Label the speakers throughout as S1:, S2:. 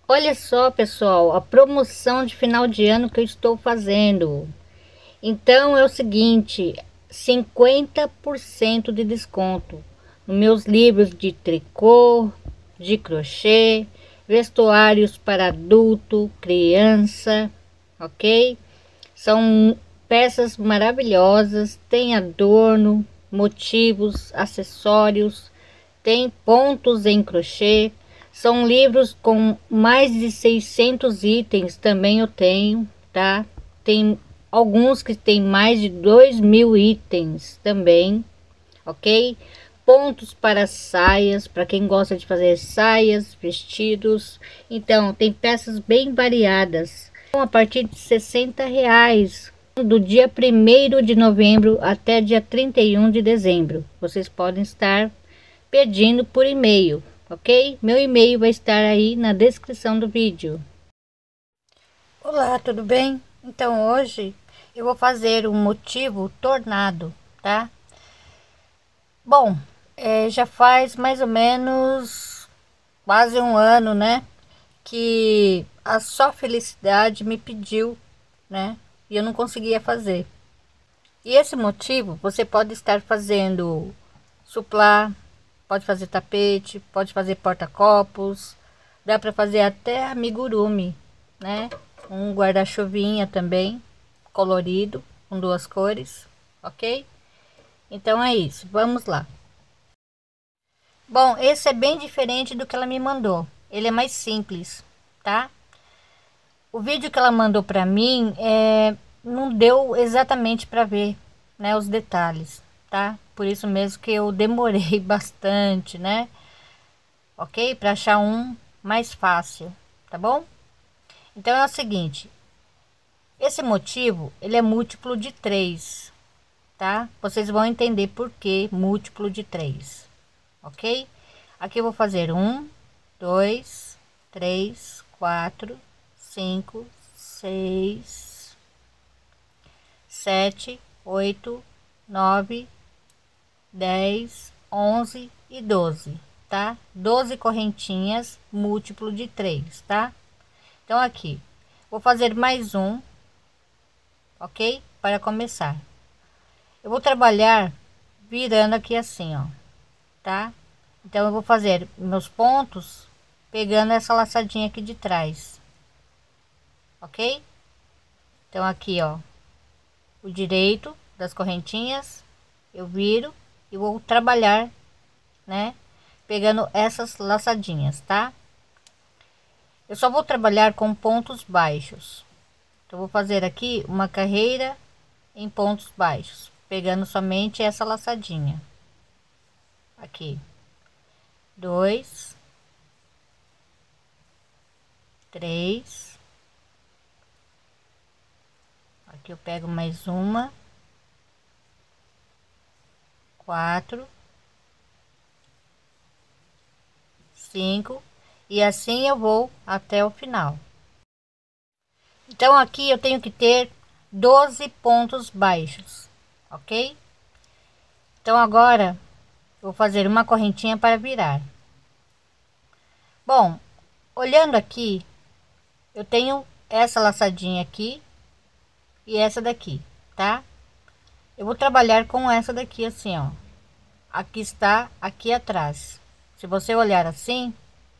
S1: Olha só, pessoal, a promoção de final de ano que eu estou fazendo. Então é o seguinte, 50% de desconto nos meus livros de tricô, de crochê, vestuários para adulto, criança, ok? São peças maravilhosas, tem adorno, motivos, acessórios, tem pontos em crochê. São livros com mais de 600 itens, também eu tenho, tá? Tem alguns que tem mais de 2.000 itens também, ok? Pontos para saias, para quem gosta de fazer saias, vestidos. Então, tem peças bem variadas. A partir de R$ 60, do dia 1º de novembro até dia 31 de dezembro. Vocês podem estar pedindo por e-mail, ok? Meu e-mail vai estar aí na descrição do vídeo. Olá, tudo bem? Então hoje eu vou fazer um motivo tornado, tá? Bom, já faz mais ou menos quase um ano, né? Que a Só Felicidade me pediu, né? E eu não conseguia fazer. E esse motivo você pode estar fazendo suplá, pode fazer tapete, pode fazer porta-copos, dá para fazer até amigurumi, né? Um guarda-chuvinha também, colorido, com duas cores, ok? Então é isso, vamos lá. Bom, esse é bem diferente do que ela me mandou, ele é mais simples, tá? O vídeo que ela mandou para mim não deu exatamente para ver, né, os detalhes, tá? Por isso mesmo que eu demorei bastante, né? Ok? Para achar um mais fácil, tá bom? Então é o seguinte, esse motivo ele é múltiplo de 3, tá? Vocês vão entender por que múltiplo de 3, ok? Aqui eu vou fazer 1, 2, 3, 4, 5, 6, 7, 8, 9, 10, 11 e 12, tá? 12 correntinhas múltiplo de 3, tá? Então aqui vou fazer mais um, ok? Para começar, eu vou trabalhar virando aqui assim, ó, tá? Então eu vou fazer meus pontos pegando essa laçadinha aqui de trás, ok? Então aqui, ó, o direito das correntinhas eu viro e vou trabalhar, né, pegando essas laçadinhas, tá? Eu só vou trabalhar com pontos baixos, então vou fazer aqui uma carreira em pontos baixos, pegando somente essa laçadinha aqui, 2, 3, aqui eu pego mais uma, 4, 5 e assim eu vou até o final. Então aqui eu tenho que ter 12 pontos baixos, ok? Então agora vou fazer uma correntinha para virar. Bom, olhando aqui, eu tenho essa laçadinha aqui e essa daqui, tá? Eu vou trabalhar com essa daqui assim, ó. Aqui está, aqui atrás. Se você olhar assim,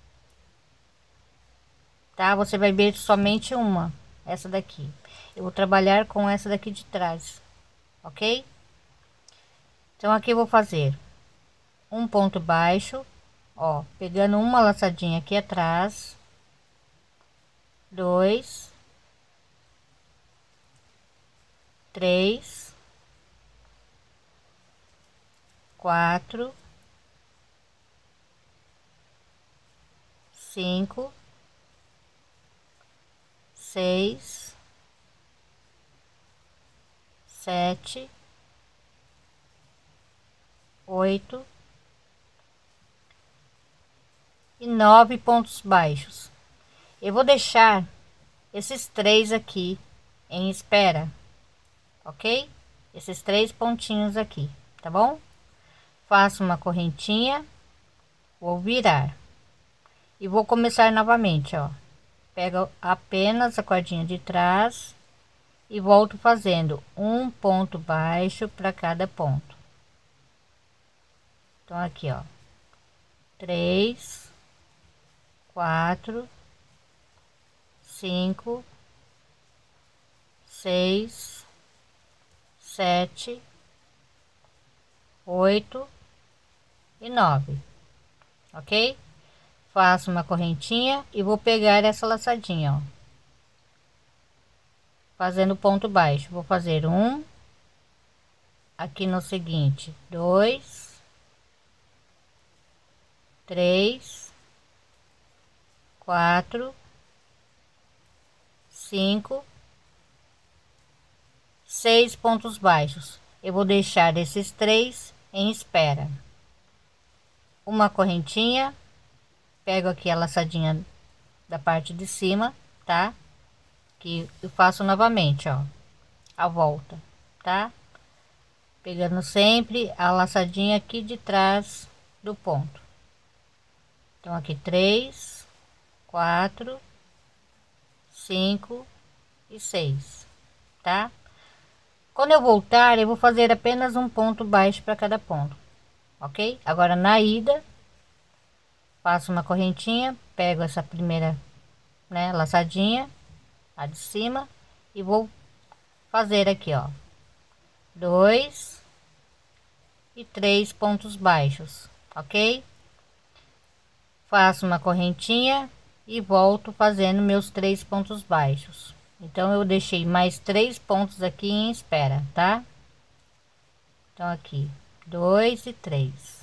S1: tá? Você vai ver somente uma, essa daqui. Eu vou trabalhar com essa daqui de trás, ok? Então aqui eu vou fazer um ponto baixo, ó, pegando uma laçadinha aqui atrás, 2, 3, 4, 5, 6, 7, 8 e 9 pontos baixos. Eu vou deixar esses 3 aqui em espera, ok? Esses 3 pontinhos aqui, tá bom? Faço uma correntinha, vou virar e vou começar novamente, ó. pego apenas a cordinha de trás e volto fazendo um ponto baixo para cada ponto. Então aqui, ó, 3, 4, 5, 6, 7, 8 e 9, ok? Faço uma correntinha e vou pegar essa laçadinha, ó, fazendo ponto baixo. Vou fazer um, aqui no seguinte, 2, 3, 4, 5, 6 pontos baixos. Eu vou deixar esses 3 em espera. Uma correntinha, pego aqui a laçadinha da parte de cima, tá? Que eu faço novamente, ó, a volta, tá? Pegando sempre a laçadinha aqui de trás do ponto. Então aqui 3, 4, 5 e 6, tá? Quando eu voltar, eu vou fazer apenas um ponto baixo para cada ponto, ok? Agora na ida, faço uma correntinha, pego essa primeira, né, laçadinha, a de cima, e vou fazer aqui, ó, 2 e 3 pontos baixos, ok? Faço uma correntinha e volto fazendo meus 3 pontos baixos. Então eu deixei mais 3 pontos aqui em espera, tá? Então aqui 2 e 3,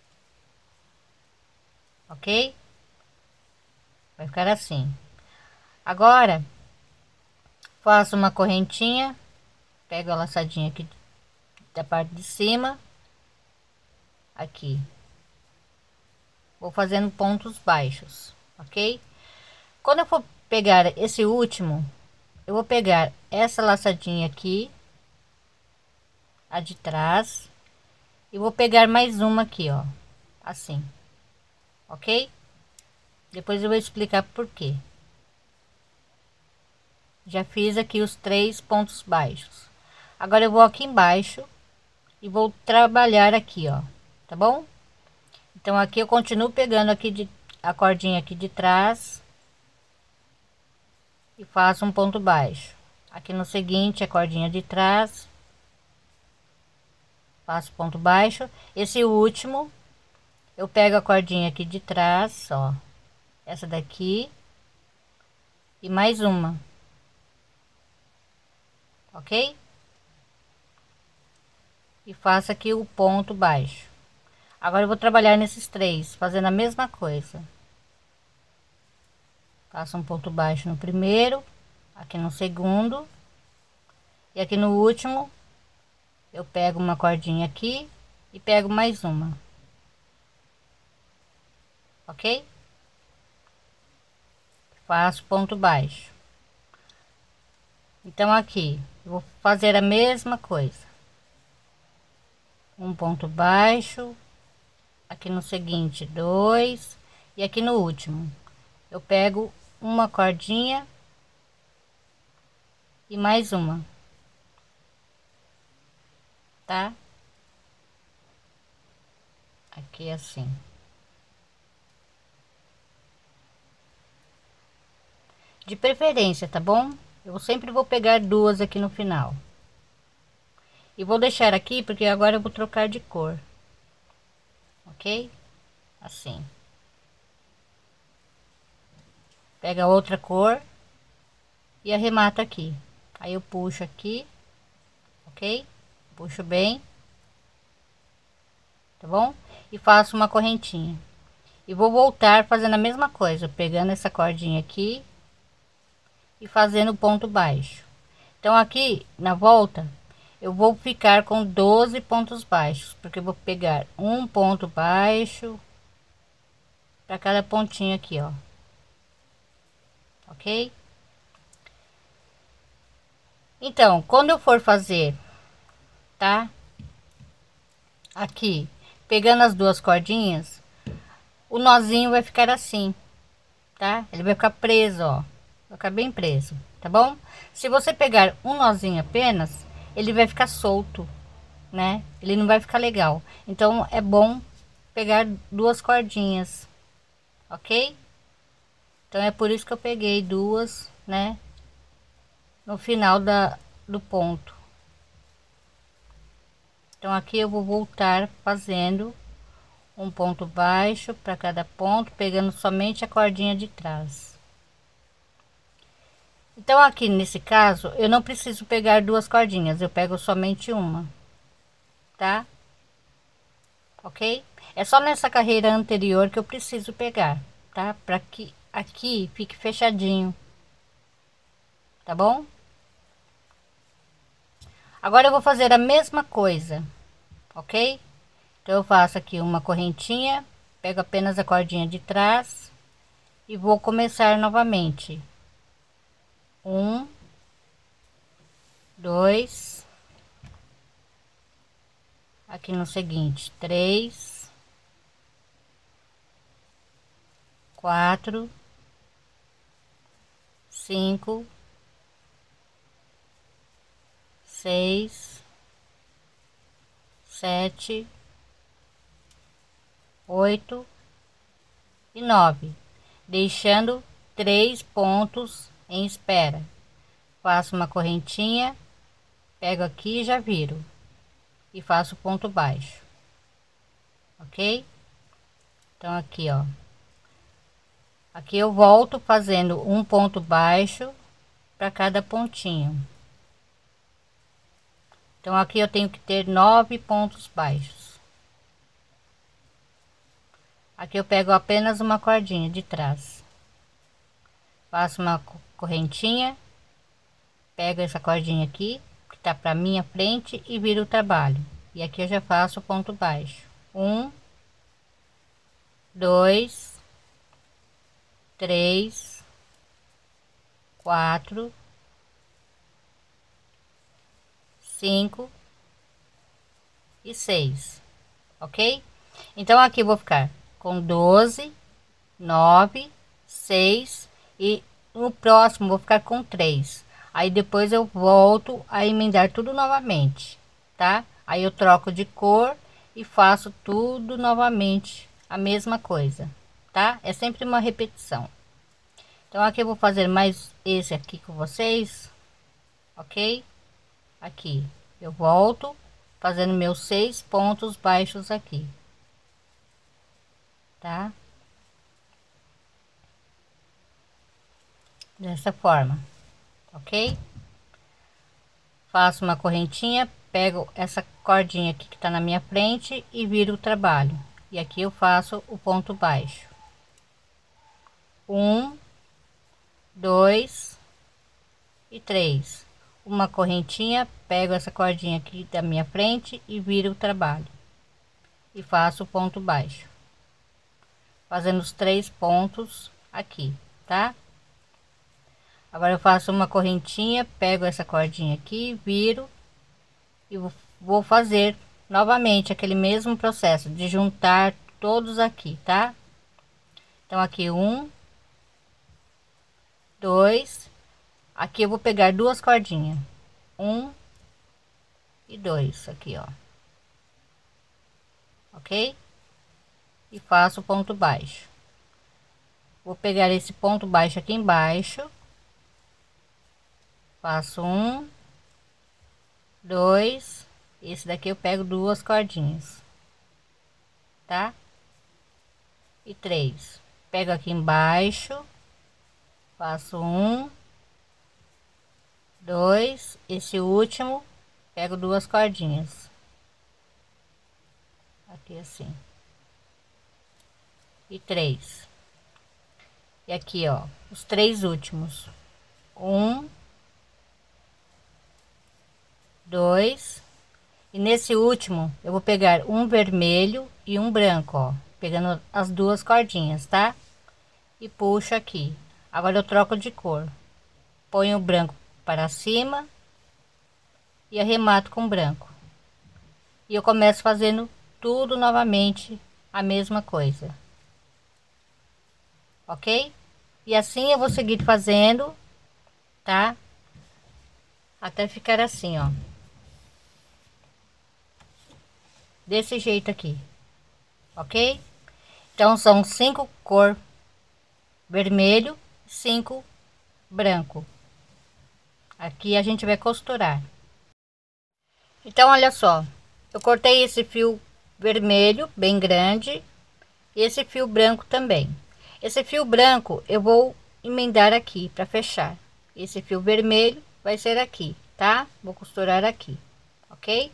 S1: ok? Vai ficar assim. Agora faço uma correntinha, pego a laçadinha aqui da parte de cima, aqui vou fazendo pontos baixos, ok? Quando eu for pegar esse último, eu vou pegar essa laçadinha aqui, a de trás, e vou pegar mais uma aqui, ó, assim, ok? Depois eu vou explicar por quê. Já fiz aqui os 3 pontos baixos. Agora eu vou aqui embaixo e vou trabalhar aqui, ó, tá bom? Então aqui eu continuo pegando aqui a cordinha aqui de trás e faço um ponto baixo. Aqui no seguinte, a cordinha de trás, faço ponto baixo. Esse último eu pego a cordinha aqui de trás, ó, essa daqui, e mais uma, ok? E faço aqui o ponto baixo. Agora eu vou trabalhar nesses 3, fazendo a mesma coisa. Faço um ponto baixo no primeiro, aqui no segundo, e aqui no último eu pego uma cordinha aqui e pego mais uma, ok? Faço ponto baixo. Então aqui eu vou fazer a mesma coisa, um ponto baixo, aqui no seguinte 2, e aqui no último eu pego uma cordinha e mais uma, tá? Aqui assim. De preferência, tá bom? Eu sempre vou pegar duas aqui no final. E vou deixar aqui porque agora eu vou trocar de cor. Ok? Assim. Pega outra cor e arremata aqui. Aí eu puxo aqui, ok? Puxo bem, tá bom? E faço uma correntinha. E vou voltar fazendo a mesma coisa, pegando essa cordinha aqui e fazendo ponto baixo. Então aqui na volta eu vou ficar com 12 pontos baixos, porque eu vou pegar um ponto baixo para cada pontinho aqui, ó, ok? Então quando eu for fazer, tá, aqui pegando as duas cordinhas, o nozinho vai ficar assim, tá? Ele vai ficar preso, ó, vai ficar bem preso, tá bom? Se você pegar um nozinho apenas, ele vai ficar solto, né? Ele não vai ficar legal. Então é bom pegar duas cordinhas, ok? Então é por isso que eu peguei duas, né? No final do ponto. Então aqui eu vou voltar fazendo um ponto baixo para cada ponto, pegando somente a cordinha de trás. Então aqui nesse caso eu não preciso pegar duas cordinhas, eu pego somente uma, tá? Ok? É só nessa carreira anterior que eu preciso pegar, tá? Para que aqui fique fechadinho, tá bom? Agora eu vou fazer a mesma coisa, ok? Então eu faço aqui uma correntinha, pego apenas a cordinha de trás e vou começar novamente. Um, dois, aqui no seguinte, três, quatro, cinco, seis, sete, oito e nove, deixando três pontos em espera. Faço uma correntinha, pego aqui e já viro e faço ponto baixo, ok? Então aqui, ó, aqui eu volto fazendo um ponto baixo para cada pontinho. Então aqui eu tenho que ter 9 pontos baixos. Aqui eu pego apenas uma cordinha de trás, faço uma correntinha, pego essa cordinha aqui que tá para minha frente e viro o trabalho. E aqui eu já faço ponto baixo. Um, dois, três, quatro, cinco e seis, ok? Então aqui eu vou ficar com 12, 9, 6 e no próximo vou ficar com 3. Aí depois eu volto a emendar tudo novamente, tá? Aí eu troco de cor e faço tudo novamente, a mesma coisa, tá? É sempre uma repetição. Então aqui eu vou fazer mais esse aqui com vocês, ok? Aqui eu volto fazendo meus 6 pontos baixos aqui, tá? Dessa forma, ok? Faço uma correntinha, pego essa cordinha aqui que tá na minha frente e viro o trabalho. E aqui eu faço o ponto baixo. Um, dois e três. Uma correntinha, pego essa cordinha aqui da minha frente e viro o trabalho. E faço o ponto baixo. Fazendo os 3 pontos aqui, tá? Agora eu faço uma correntinha, pego essa cordinha aqui, viro e vou fazer novamente aquele mesmo processo de juntar todos aqui, tá? Então aqui um, dois, aqui eu vou pegar duas cordinhas, um e dois aqui, ó, ok? E faço ponto baixo. Vou pegar esse ponto baixo aqui embaixo, faço um, dois, esse daqui eu pego duas cordinhas, tá? E três, pego aqui embaixo, faço um, dois, esse último, pego duas cordinhas, aqui assim, e três, e aqui ó, os 3 últimos, um, dois, e nesse último eu vou pegar um vermelho e um branco, ó, pegando as duas cordinhas, tá? E puxo aqui. Agora eu troco de cor, ponho o branco para cima e arremato com branco, e eu começo fazendo tudo novamente a mesma coisa, ok? E assim eu vou seguir fazendo tá? Até ficar assim, ó. Desse jeito aqui, ok? Então são 5 cor vermelho, 5 branco. Aqui a gente vai costurar. Então olha só, eu cortei esse fio vermelho bem grande e esse fio branco também. Esse fio branco eu vou emendar aqui para fechar. Esse fio vermelho vai ser aqui, tá? Vou costurar aqui, ok?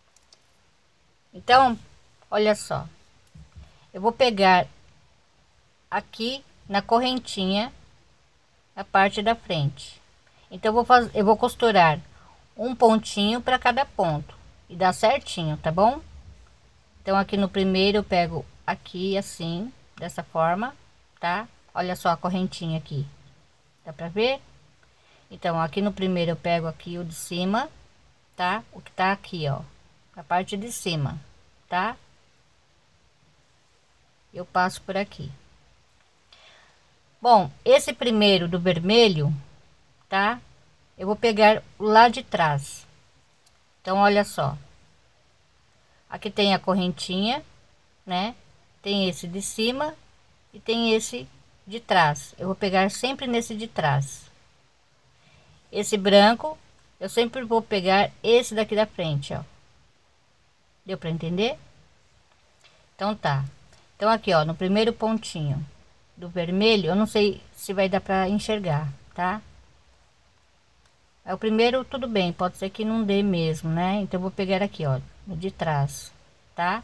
S1: Então, olha só, eu vou pegar aqui na correntinha a parte da frente. Então eu vou costurar um pontinho para cada ponto e dá certinho, tá bom? Então aqui no primeiro eu pego aqui assim, dessa forma, tá? Olha só a correntinha aqui, dá pra ver? Então aqui no primeiro eu pego aqui o de cima, tá? O que tá aqui, ó, a parte de cima, tá? Eu passo por aqui. Bom, esse primeiro do vermelho, tá? Eu vou pegar lá de trás. Então olha só, aqui tem a correntinha, né? Tem esse de cima e tem esse de trás. Eu vou pegar sempre nesse de trás. Esse branco, eu sempre vou pegar esse daqui da frente, ó. Deu para entender? Então tá. Então aqui, ó, no primeiro pontinho do vermelho, eu não sei se vai dar para enxergar, tá? É o primeiro, tudo bem, pode ser que não dê mesmo, né? Então eu vou pegar aqui, ó, no de trás, tá?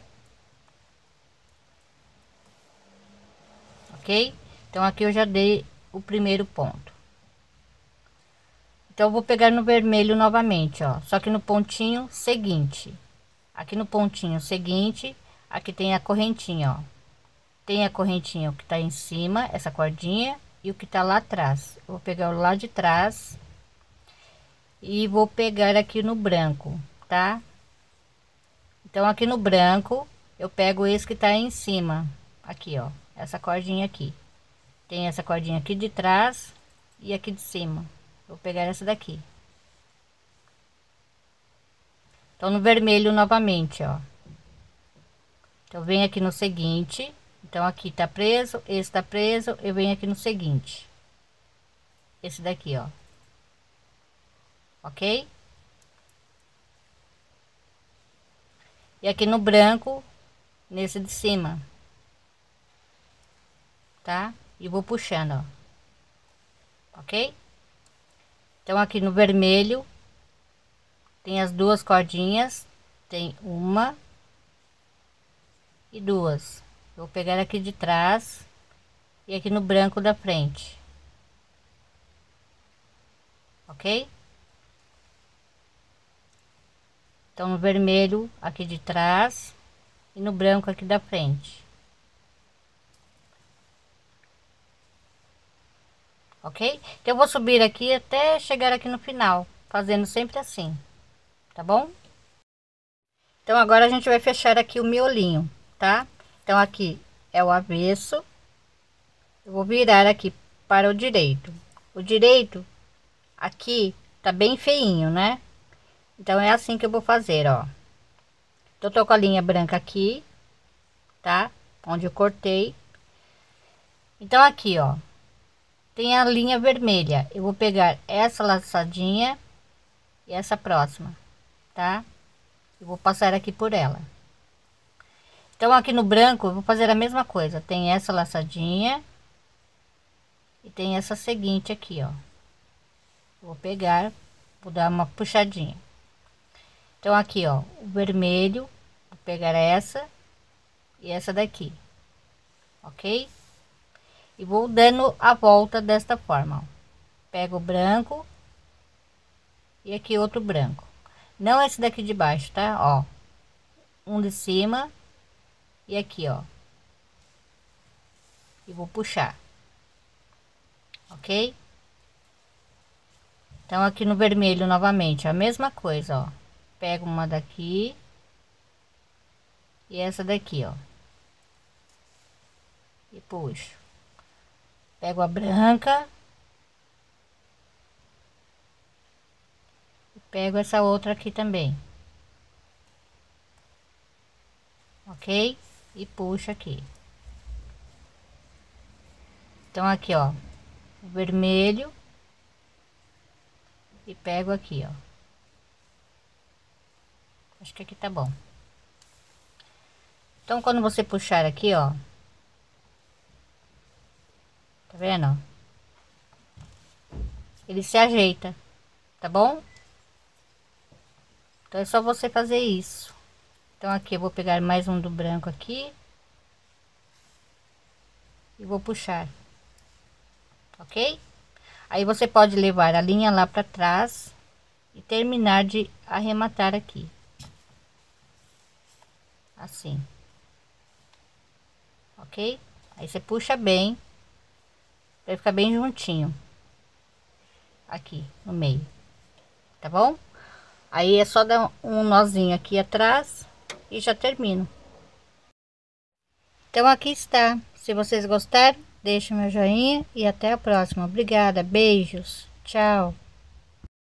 S1: Ok? Então aqui eu já dei o primeiro ponto. Então eu vou pegar no vermelho novamente, ó, só que no pontinho seguinte. Aqui no pontinho seguinte, aqui tem a correntinha, ó. Tem a correntinha que tá em cima, essa cordinha, e o que tá lá atrás. Eu vou pegar o lá de trás e vou pegar aqui no branco, tá? Então aqui no branco eu pego esse que tá em cima, aqui, ó, essa cordinha aqui. Tem essa cordinha aqui de trás e aqui de cima. Vou pegar essa daqui. Então no vermelho novamente, ó. Então vem aqui no seguinte. Então aqui tá preso, esse tá preso, eu venho aqui no seguinte. Esse daqui, ó. Ok? E aqui no branco, nesse de cima. Tá? E vou puxando, ó. Ok? Então aqui no vermelho tem as duas cordinhas, tem uma e duas. Vou pegar aqui de trás e aqui no branco da frente. Ok? Então no vermelho aqui de trás e no branco aqui da frente. Ok? Então eu vou subir aqui até chegar aqui no final, fazendo sempre assim, tá bom? Então agora a gente vai fechar aqui o miolinho, tá? Então aqui é o avesso. Eu vou virar aqui para o direito. O direito aqui tá bem feinho, né? Então é assim que eu vou fazer, ó. Eu tô com a linha branca aqui, tá? Onde eu cortei. Então aqui, ó, tem a linha vermelha. Eu vou pegar essa laçadinha e essa próxima, tá? Eu vou passar aqui por ela. Então aqui no branco eu vou fazer a mesma coisa. Tem essa laçadinha e tem essa seguinte aqui, ó. Vou pegar, vou dar uma puxadinha. Então aqui, ó, o vermelho, vou pegar essa e essa daqui, ok? E vou dando a volta desta forma, ó. Pego o branco e aqui outro branco, não esse daqui de baixo, tá? Ó, um de cima e aqui, ó, e vou puxar, ok? Então aqui no vermelho novamente a mesma coisa, ó, pego uma daqui e essa daqui, ó, e puxo. Pego a branca Pego essa outra aqui também, ok? E puxo aqui. Então aqui, ó, o vermelho, e pego aqui, ó. Acho que aqui tá bom. Então quando você puxar aqui, ó, tá vendo, ó? Ele se ajeita, tá bom? Então é só você fazer isso. Então aqui eu vou pegar mais um do branco aqui e vou puxar, ok? Aí você pode levar a linha lá para trás e terminar de arrematar aqui, assim, ok? Aí você puxa bem, vai ficar bem juntinho aqui no meio, tá bom? Aí é só dar um nozinho aqui atrás e já termino. Então aqui está. Se vocês gostaram, deixe meu joinha e até a próxima. Obrigada, beijos, tchau.